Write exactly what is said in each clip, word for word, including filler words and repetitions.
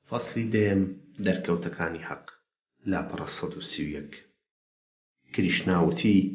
فەسڵی دێم دەرکەوتەکانی حەق لاپەڕە سەد و سی و یەک. کریشناوتی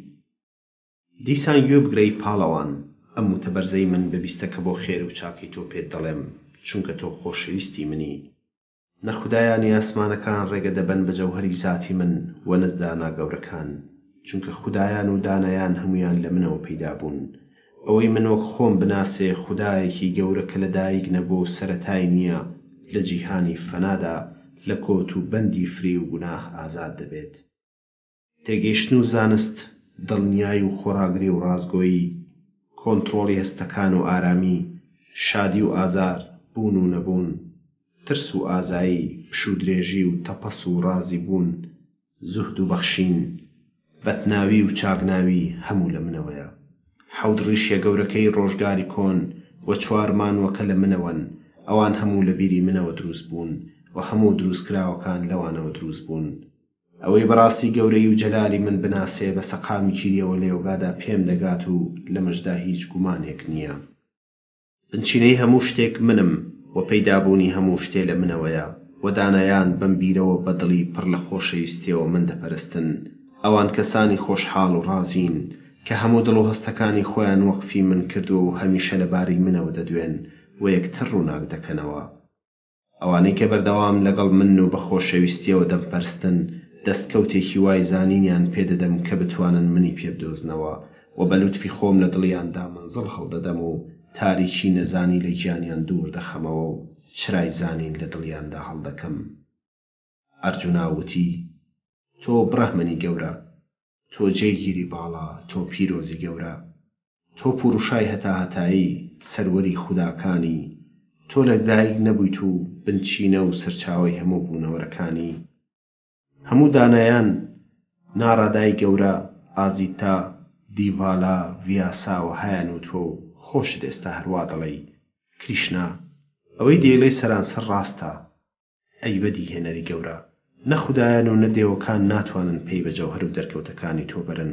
دیسان گوێ بگرەی پاڵەوان، ئەم وتەبەرزەی من ببیستەکە بۆ خێر و چاکی تۆ پێت دەڵێم، چونکە تۆ خۆشەویستی منی. نە خودایانی ئاسمانەکان ڕێگە دەبەن بە جەوهەری زاتی من و نەزدانا گەورەکان، چونکە خودایان و دانایان هەمویان لە منەوە پەیدا بوون. ئەوەی من وەک خۆم بناسێ خودایەکی گەورە کە لە دایک نەبوو سەرەتای نییە، لە جیهانی فەنادا لە کۆت و بەندی فری و گوناه ئازاد دەبێت. تێگەیشتن و زانست، دڵنیایی و خۆراگری و ڕازگۆیی، کۆنتڕۆڵی هەستەکان و ئارامی، شادی و ئازار، بوون و نەبوون، ترس و ئازایی، پش و درێژی و تەپەس و ڕازی بوون، زوهد و بەخشین، بەتناوی و چاکناوی هەموو لە منەوەیە. حەوت ڕیشە گەورەکەی ڕۆژگاری کۆن و چوار مانوەکە لە منەوەن، ئەوان هەموو لە بیری منەوە دروست بوون و هەموو دروستکراوەکان لەوانەوە دروست بوون. ئەوەی بەڕاستی گەورەی و جەلالی من بناسێ بە سەقامی گیریەوە لێوگادا پێم دەگات و لە مەشدا هیچ گومانێک نییە. بنچینەی هەموو شتێک منم و پەیدابوونی هەموو شتێ لە منەوەیە و دانایان بەم بیرەوە بەدڵی پڕ لە خۆشەویستیەوە من دەپەرستن. ئەوان کەسانی خۆشحاڵ و ڕازین کە هەموو دڵ و هەستەکانی خۆیان وەقفی من کردو و هەمیشە لەباری منەوە دەدوێن و یەکتر ڕووناک دەکەنەوە. ئەوانەی کە بەردەوام لەگەڵ من و بە خۆشەویستیەوە دەمپەرستن، دەستکەوتێکی وای زانینیان پێدەدەم کە بتوانن منی پێبدۆزنەوە و بە لوتفی خۆم لە دڵیاندا منزڵ هەڵدەدەم و تاریکی نەزانی لە گیانیان دوور دەخەمەوە و چرای زانین لە دڵیاندا هەڵدەکەم. ئەرجونا وتی تۆ بڕەحمەنی گەورە، تۆ جێگیری باڵا، تۆ پیرۆزی گەورە، تۆ پوروشای هەتا هەتایی، سەروەری خوداکانی، تۆ لە دایک نەبوویت و بنچینە و سەرچاوەی هەموو بوونەوەرەکانی. هەموو دانایان ناڕادای گەورە، ئازیتا، دیڤالا، ڤیاسا و هەیان و تۆ خۆشت ئێستا هەروە دەڵێی کریشنا، ئەوەی دێڵێ سەرانسەر ڕاستە. ئەی بەدی هێنەری گەورە، نە خودایان و نە دێوەکان ناتوانن پێی بە جەوهەر و دەرکەوتەکانی تۆ بەرن.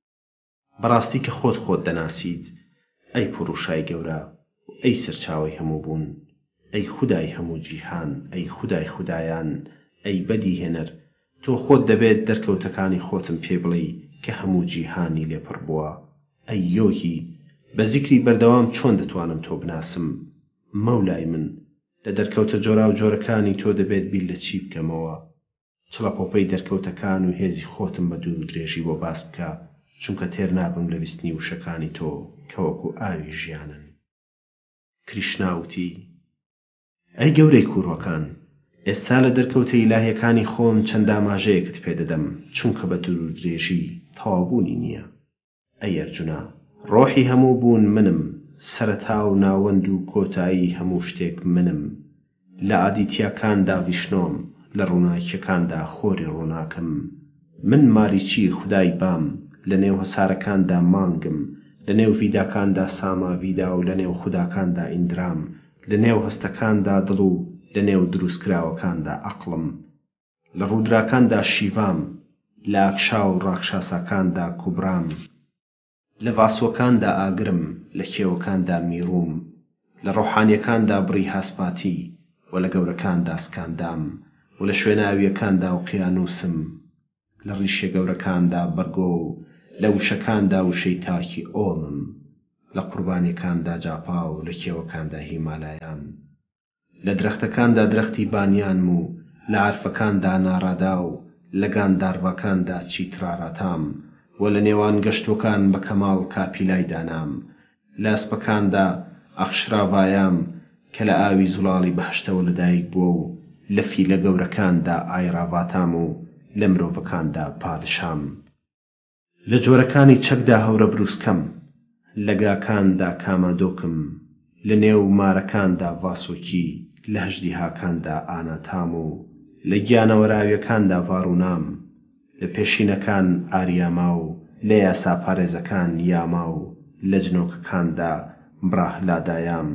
بەڕاستی کە خۆت خۆت دەناسیت، ئەی پوروشای گەورە، ئەی سەرچاوەی هەموو بوون، ئەی خودای هەموو جیهان، ئەی خودای خودایان، ئەی بەدی هێنەر، تۆ خۆت دەبێت دەرکەوتەکانی خۆتم پێ بڵێی کە هەموو جیهانی لێپڕ بووە. ئەی یۆگی، بە زیکری بەردەوام چۆن دەتوانم تۆ بناسم؟ مەولای من، لە دەرکەوتە جۆرا و جۆرەکانی تۆ دەبێت بیر لە چی بکەمەوە؟ چڵەپۆپەی دەرکەوتەکان و هێزی خۆتم بە دوور و درێژی بۆ باس بکە، چونکە تێر نابم لە بیستنی وشەکانی تۆ کە وەکو ئاوی ژیانن. کریشناوتی ئەی گەورەی کوڕەکان، ئێستا لە دەرکەوتە ئیلاهیەکانی خۆم چەند ئاماژەیەکت پێدەدەم، چونکە بە دوور و درێژی تەواوبوونی نییە. ئەی ئەرجونا، ڕۆحی هەموو بوون منم، سەرەتا و ناوەند و کۆتایی هەموو شتێک منم. لە ئادیتیاکاندا ڤیشنۆم، لە ڕووناکیەکاندا خۆری ڕووناکم. من ماریچی خودای بام، لە نێو هەسارەکاندا مانگم، لە نێو ڤیداکاندا ساماڤیدا و لە نێو خوداکاندا ئیندرام، لە نێو هەستەکاندا دڵ و لە نێو دروستکراوەکاندا عەقڵم، لە ڕوودراکاندا شیڤام، لە ئاکشا و ڕاکشاساکاندا کوبرام، لە ڤاسوەکاندا ئاگرم، لە کێوەکاندا میڕوم، لە ڕۆحانیەکاندا بڕی هاسپاتی و لە گەورەکاندا سکاندام و لە شوێناویەکاندا وقیانوسم، لە ڕیشە گەورەکاندا بەرگۆ و لە وشەکاندا وشەی تاکی ئۆمم، لە قوربانیەکاندا جاپا و لە کێوەکاندا هیمالایان، لە درەختەکاندا درەختی بانیانم و لە عارفەکاندا ناڕادا و لە گانداڕڤەکاندا چیتراراتام و لە نێوان گەشتۆکان بە کەماڵ کاپیلای دانام، لە ئەسپەکاندا ئەخشراڤایام کە لە ئاوی زوڵاڵی بەهشتەوە لەدایک بووە و لە فیلە گەورەکاندا ئایراڤاتام و لە مرۆڤەکاندا پادشام، لە جۆرەکانی چەکدا هەورە بروسکەم، لە گاکاندا کامادۆکم، لە نێو مارەکاندا ڤاسۆکی، لە هەژدیهاکاندا ئاناتام و لە گیانەوەراویەکاندا ڤاڕوونام، لە پێشینەکان ئاریاما و لە یاسا پارێزەکان یاما و لە جنۆکەکاندا براهلادایام،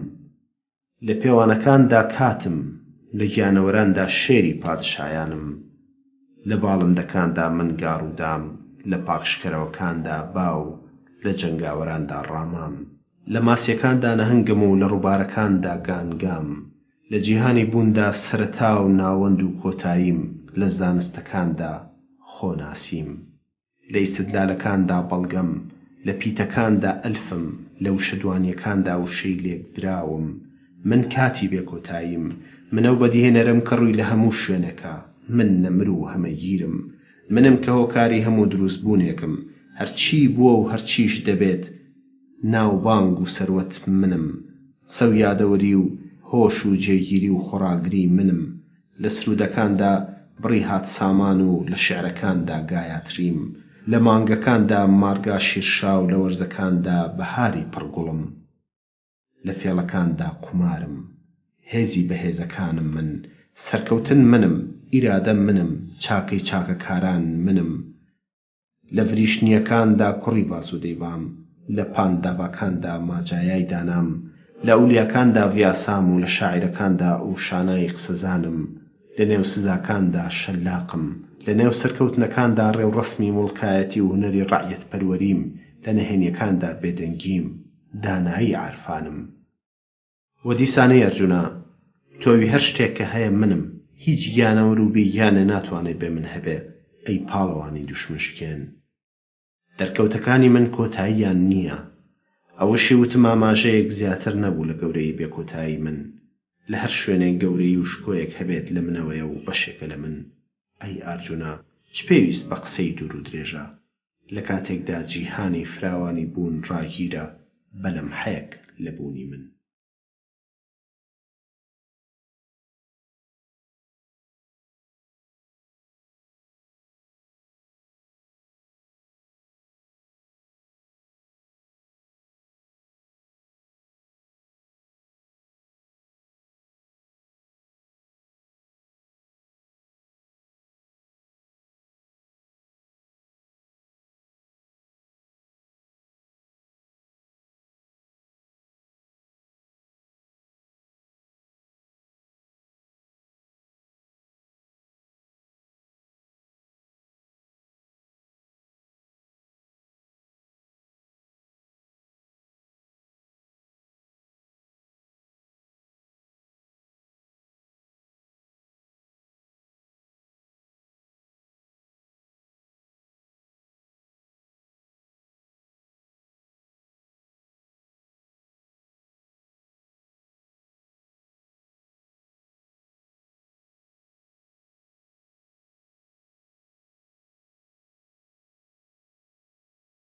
لە پێوانەکاندا کاتم، لە گیانەوەراندا شێری پادشایانم، لە باڵندەکاندا من گاڕوودام، لە پاکشکەرەوەکاندا باو، لە جەنگاوەراندا ڕامام، لە ماسیەکاندا نەهنگم و لە ڕووبارەکاندا گانگام، لە جیهانی بووندا سەرەتا و ناوەند و کۆتاییم لە زانستەکاندا خۆناسیم لە ئیستدلالەکاندا بەڵگەم لە پیتەکاندا ئەلفم لە وشەدوانیەکاندا وشەی لێک دراوم من کاتی بێکۆتاییم منە و بەدیهێنەرم کە ڕووی لە هەموو شوێنەکە من نەمر و هەمەگیرم منم کە هۆکاری هەموو دروستبوونێکم هەرچی بووە و هەرچیش دەبێت ناوبانگ و سەروەت منم سەو یادەوەری و هۆش و جێگیری و خۆڕاگری منم لە سرودەکاندا بڕی هات سامان و لە شێعرەکاندا گایاتریم لە مانگەکاندا مارگا شیرشا و لە وەرزەکاندا بەهاری پڕگوڵم لە فێڵەکاندا قومارم هێزی بەهێزەکانم من سەرکەوتن منم ئیرادە منم چاکەی چاکەکاران منم لە ڤریشنیەکاندا کوڕی باس و دەیبام لە پانداباکاندا ماجایای دانام لە ئەولیاکاندا ڤیاسام و لە شاعیرەکاندا و شانای قسەزانم لە نێو سزاکاندا شەلاقم لە نێو سەرکەوتنەکاندا ڕێوڕەسمی موڵکایەتی و هونەری ڕەعیەت پەروەریم لە نەهێنیەکاندا بێدەنگیم دانایی عارفانم وە دیسانەی ئەرجونا تۆوی هەر شتێک کە هەیە منم هیچ گیانەوەر و بێگیانە ناتوانێت بێ من هەبێ ئەی پاڵەوانی دوشمنشکێن دەرکەوتەکانی من کۆتاییان نییە ئەوەشی وتم ئاماژەیەک زیاتر نەبوو لە گەورەی بێکۆتایی من لە هەر شوێنێک گەورەی و شکۆیەک هەبێت لە منەوەیە و بەشێکە لە من ئەی ئارجونا چ پێویست بە قسەی دوور و درێژە لە کاتێکدا جیهانی فراوانی بوون ڕاگیرە بەلەم حەیەک لە بوونی من